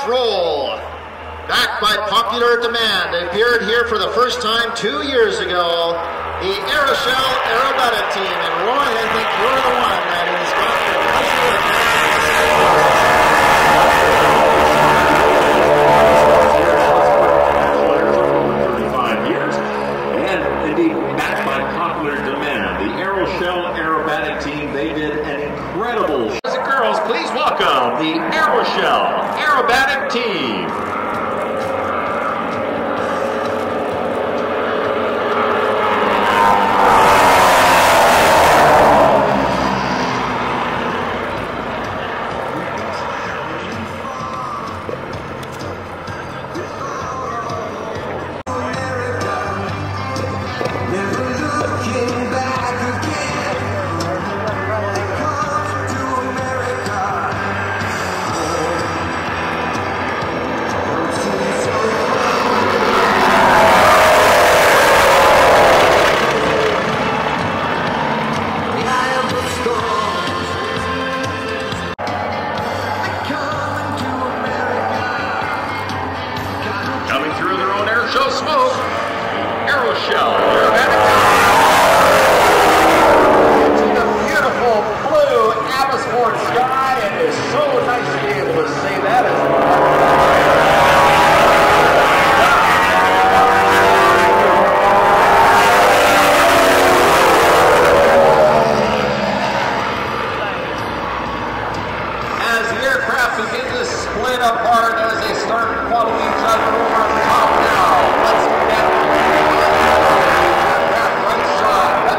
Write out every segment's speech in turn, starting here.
roll. Backed by popular demand, they appeared here for the first time 2 years ago. The AeroShell Aerobatic Team. And Roy, I think you're the one that has got the backed by popular demand, the AeroShell Aerobatic Team, they did an incredible. Boys and girls, please welcome the AeroShell Aerobatic Team. Coming through their own Airshow smoke, AeroShell Aerobatic Team. It's in the beautiful blue Abbotsford sky, and it's so nice to be able to say that as the aircraft begin to split apart as they start following each other over the top now. Let's get aircraft right side.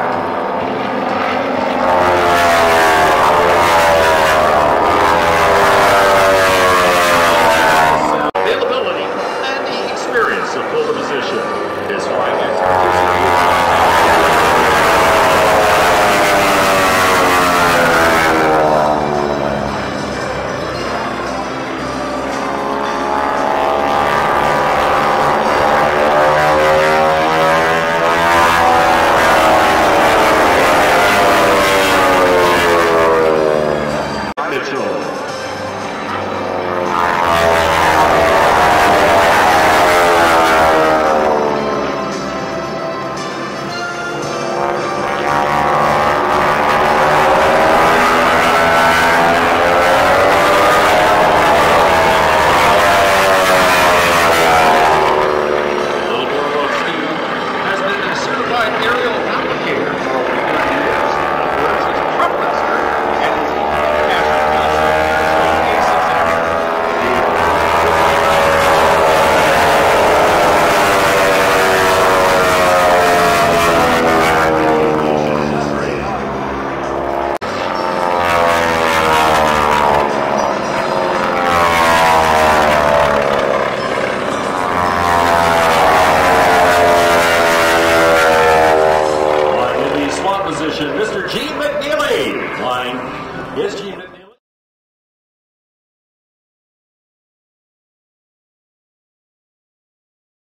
Availability and the experience of pole position is flying Mr. G. McNeely flying his G.